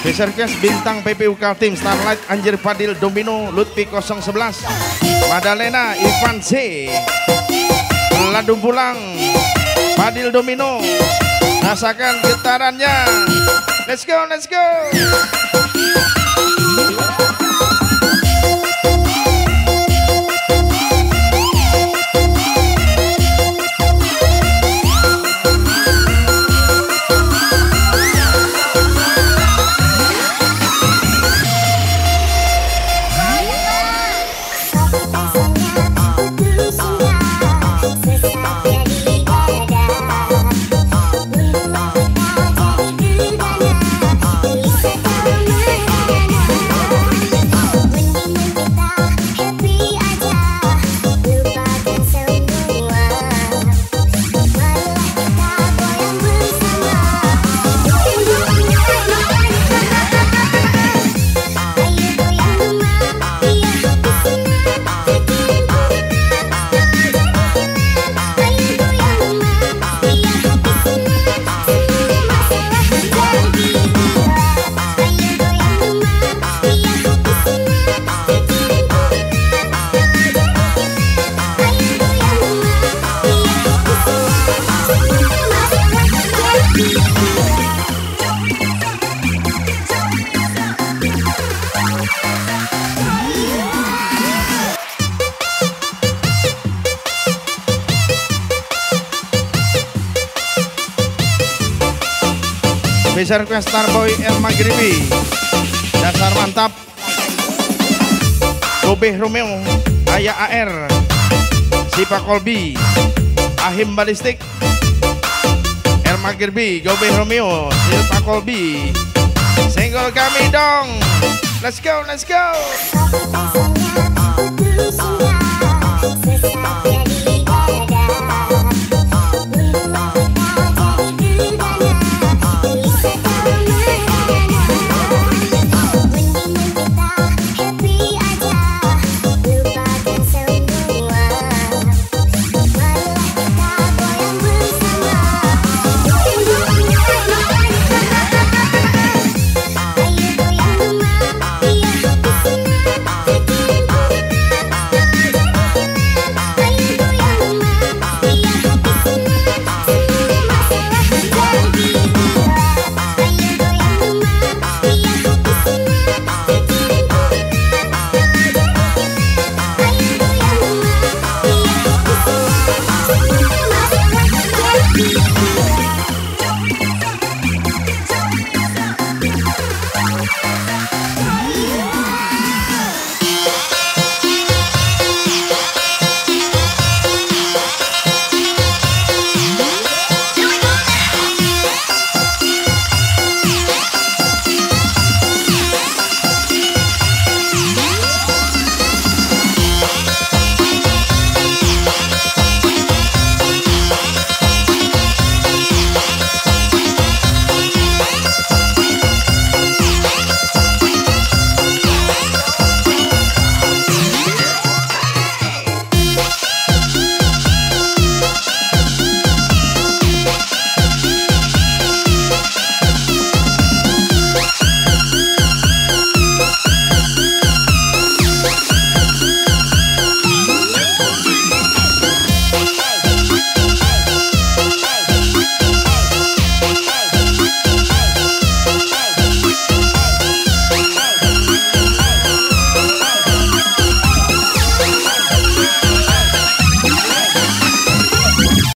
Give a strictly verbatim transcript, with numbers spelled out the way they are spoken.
Special request bintang P P U Kaltim Starlight Anjir Fadil Domino Lutfi nol sebelas Madalena Ivan C Ladu pulang Fadil Domino, rasakan getarannya. Let's go, let's go. Special request Starboy El Maghribi, dasar mantap. Gobeh Romeo, Ayah A R, Sipa Kolbi, Ahim Balistik, El Maghribi, Gobeh Romeo, Sipa Kolbi. Senggol kami dong. Let's go, let's go.